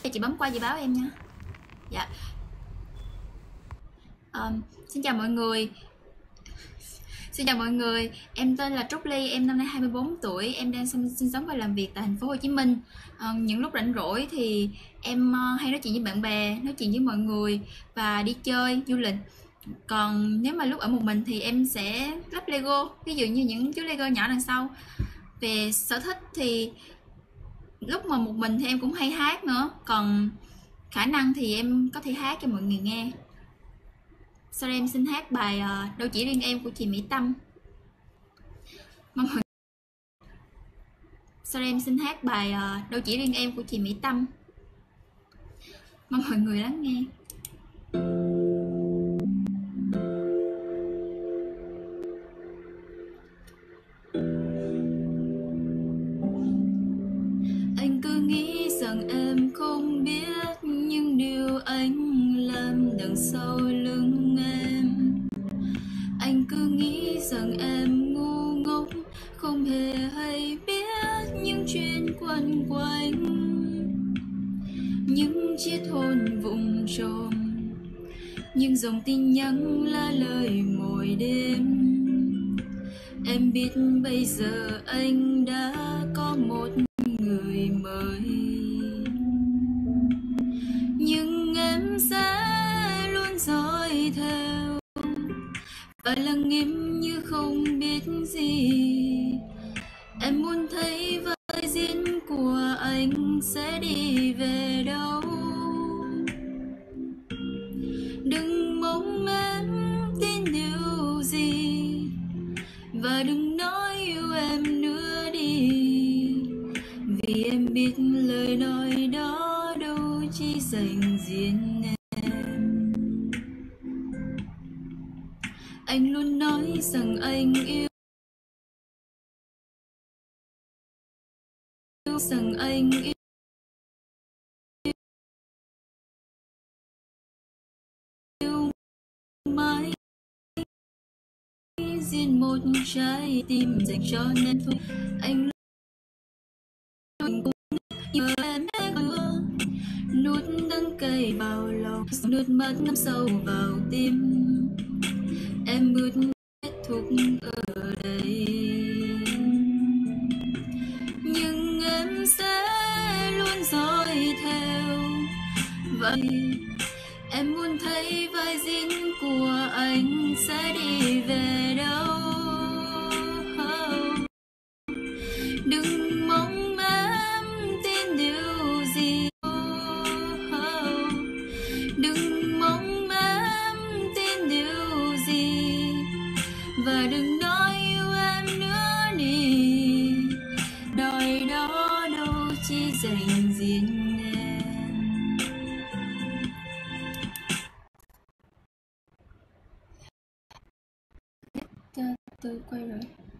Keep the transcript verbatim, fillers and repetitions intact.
Thì chị bấm qua chị báo em nha. Dạ. Um, xin chào mọi người. Xin chào mọi người, em tên là Trúc Ly, em năm nay hai mươi bốn tuổi, em đang sinh, sinh sống và làm việc tại thành phố Hồ Chí Minh. À, những lúc rảnh rỗi thì em uh, hay nói chuyện với bạn bè, nói chuyện với mọi người và đi chơi, du lịch. Còn nếu mà lúc ở một mình thì em sẽ lắp Lego, ví dụ như những chú Lego nhỏ đằng sau. Về sở thích thì lúc mà một mình thì em cũng hay hát nữa, còn khả năng thì em có thể hát cho mọi người nghe. Sau đây em xin hát bài uh, Đâu Chỉ Riêng Em của chị Mỹ Tâm. Mong mọi... Sau đây em xin hát bài uh, Đâu Chỉ Riêng Em của chị Mỹ Tâm. Mong mọi người lắng nghe. Anh cứ nghĩ rằng em không biết những điều anh làm đằng sau lưng em. Anh cứ nghĩ rằng em ngu ngốc, không hề hay biết những chuyện quanh quanh, những chiếc hôn vụng trộm, những dòng tin nhắn lá lời mỗi đêm. Em biết bây giờ anh đã có một người mới, nhưng em sẽ luôn dõi theo và lặng im như không biết gì. Em muốn thấy vai diễn của anh sẽ đi về đâu. Đừng mong em tin điều gì và đừng nói yêu em nữa đi, vì em biết lời nói đó đâu chỉ dành riêng em. Anh luôn nói rằng anh yêu, rằng anh yêu mãi, riêng một trái tim dành cho nên thôi. Anh luôn cũng nhớ em mưa, nuốt đắng cay vào lòng, nước mắt ngấm sâu vào tim. Em bước kết thúc ở đây, nhưng em sẽ luôn dõi theo. Vậy em muốn thấy vai diễn của anh sẽ đi về đâu. Đừng mong em tin điều gì, đừng mong em tin điều gì và đừng nói yêu em nữa đi, đời đó đâu chỉ dành riêng em. Tôi quay rồi.